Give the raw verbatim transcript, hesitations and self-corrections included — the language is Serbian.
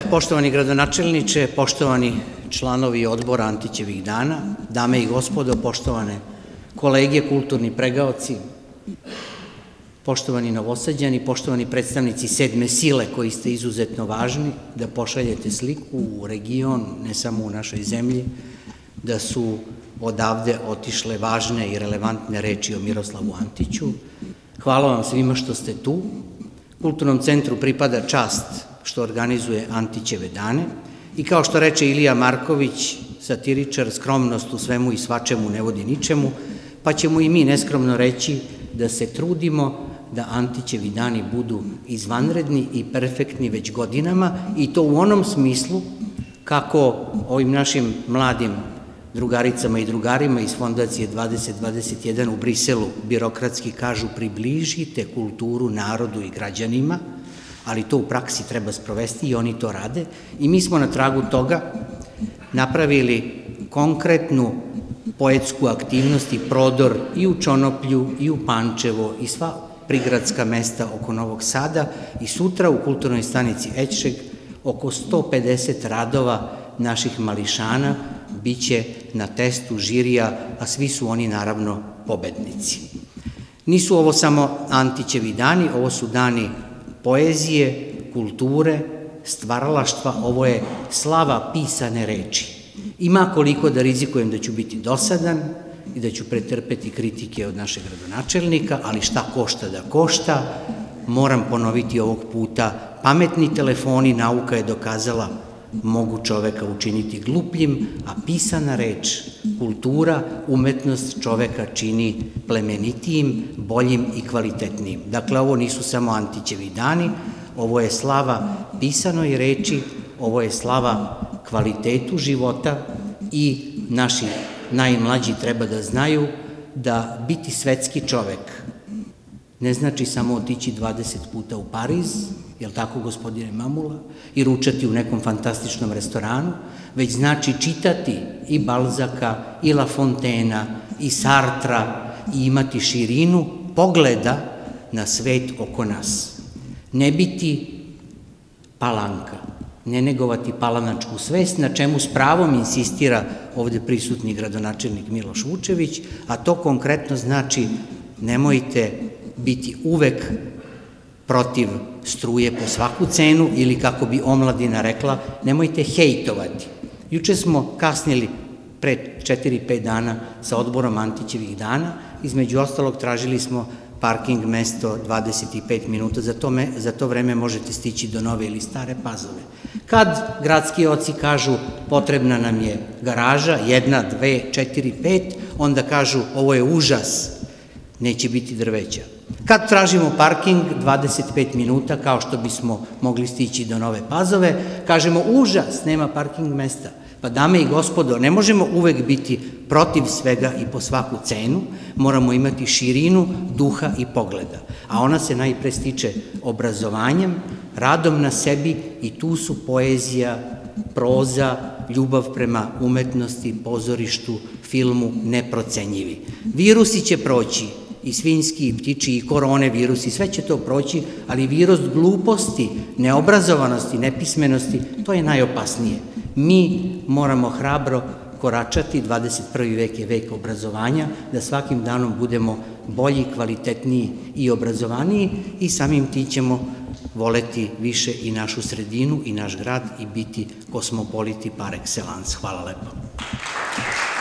Poštovani gradonačelniče, poštovani članovi odbora Antićevih dana, dame i gospodo, poštovane kolege, kulturni pregaoci, poštovani Novosađani, poštovani predstavnici sedme sile koji ste izuzetno važni da pošaljete sliku u region, ne samo u našoj zemlji, da su odavde otišle važne i relevantne reči o Miroslavu Antiću. Hvala vam svima što ste tu. Kulturnom centru pripada čast što organizuje Antićeve dane i kao što reče Ilija Marković, satiričar, skromnost u svemu i svačemu ne vodi ničemu, pa ćemo i mi neskromno reći da se trudimo da Antićevi dani budu izvanredni i perfektni već godinama i to u onom smislu kako ovim našim mladim drugaricama i drugarima iz Fondacije dvadeset dvadeset jedan u Briselu birokratski kažu približite kulturu narodu i građanima, ali to u praksi treba sprovesti i oni to rade i mi smo na tragu toga napravili konkretnu poetsku aktivnost i prodor i u Čonoplju i u Pančevo i sva prigradska mesta oko Novog Sada i sutra u kulturnoj stanici Ečeg oko sto pedeset radova naših mališana biće na testu žirija, a svi su oni naravno pobednici. Nisu ovo samo Antićevi dani, ovo su dani poezije, kulture, stvaralaštva, ovo je slava pisane reči. Ima koliko da rizikujem da ću biti dosadan i da ću pretrpeti kritike od našeg gradonačelnika, ali šta košta da košta, moram ponoviti ovog puta, pametni telefoni, nauka je dokazala, mogu čoveka učiniti glupljim, a pisana reč, kultura, umetnost čoveka čini plemenitijim, boljim i kvalitetnijim. Dakle, ovo nisu samo Antićevi dani, ovo je slava pisanoj reči, ovo je slava kvalitetu života i naši najmlađi treba da znaju da biti svetski čovek ne znači samo otići dvadeset puta u Pariz, je li tako gospodine Mamula, i ručati u nekom fantastičnom restoranu, već znači čitati i Balzaka, i La Fontaine'a, i Sartra, i imati širinu pogleda na svet oko nas. Ne biti palanka, ne negovati palanačku svest, na čemu s pravom insistira ovde prisutni gradonačelnik Miloš Vučević, a to konkretno znači nemojte biti uvek protiv struje po svaku cenu ili kako bi omladina rekla, nemojte hejtovati. Juče smo kasnili pre četiri pet dana sa odborom Antićevih dana, između ostalog tražili smo parking mesto dvadeset pet minuta, za to vreme možete stići do Nove ili Stare Pazove. Kad gradski oci kažu potrebna nam je garaža, jedna, dve, četiri, pet, onda kažu ovo je užas, neće biti drveća. Kad tražimo parking dvadeset pet minuta, kao što bismo mogli stići do Nove Pazove, kažemo užas, nema parking mesta. Pa dame i gospodo, ne možemo uvek biti protiv svega i po svaku cenu, moramo imati širinu duha i pogleda, a ona se najpre stiče obrazovanjem, radom na sebi i tu su poezija, proza, ljubav prema umetnosti, pozorištu, filmu neprocenjivi. Virusi će proći, i svinjski, i ptiči, i korone virusi, sve će to proći, ali virus gluposti, neobrazovanosti, nepismenosti, to je najopasnije. Mi moramo hrabro koračati, dvadeset prvi vek je vek obrazovanja, da svakim danom budemo bolji, kvalitetniji i obrazovaniji i samim ti ćemo voleti više i našu sredinu i naš grad i biti kosmopoliti par excellence. Hvala lepo.